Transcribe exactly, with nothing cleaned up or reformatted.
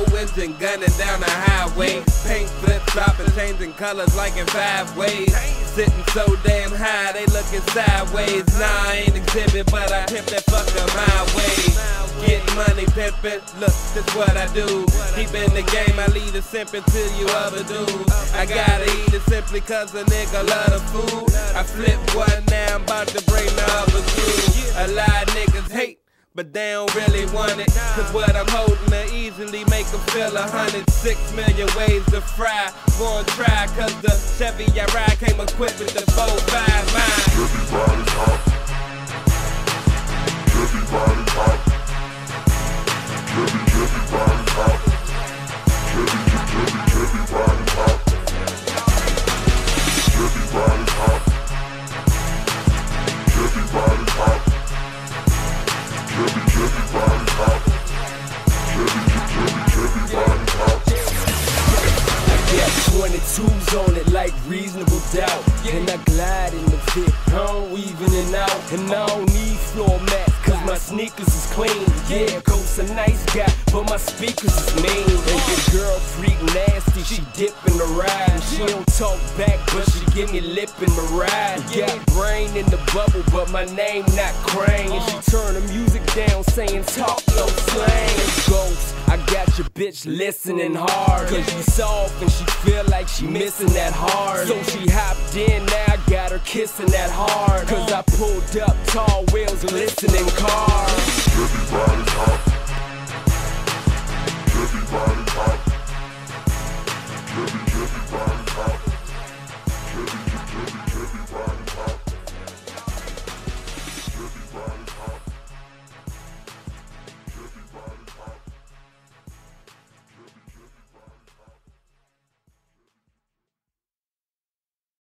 Low engine gunning down the highway. Paint flip flopping, changing colors like in five ways. Sitting so damn high, they looking sideways. Nah, I ain't exhibit, but I pimp that fucker my way. Get money pimpin', look, this what I do. Deep in the game, I lead a simp until you other dudes. I gotta eat it simply cause a nigga love the food. I flip one, now I'm about to bring the other two. A lot of niggas hate, but they don't really want it. Cause what I'm holding to easily make them feel a hundred. Six million ways to fry. Won't try cause the Chevy I ride came equipped with the four five mine. Everybody's hot. Everybody's hot. Every, everybody's hot. Every, every, everybody's hot. Everybody's hot. Everybody's hot. Every, everybody's hot. Every, every, everybody's hot. I got twenty-twos on it like reasonable doubt. And I glide in the fit, I don't weave in and out. And I don't need floor mats, cause my sneakers is clean. Yeah, Coast's a nice guy, but my speakers is mean. And your girl freak nasty, she dip in the ride. And she don't talk back, but she give me lip in the ride. Got brain in the bubble, but my name not Crane. And she turn the music down, saying talk no slang. Ghost, I got your bitch listening hard. Cause she soft and she feel like she missing that hard. So she hopped in, now I got her kissing that hard. Cause I pulled up tall wheels, glistening cars. Everybody's hot. Everybody's hot. Every, everybody's hot. Every, every, everybody's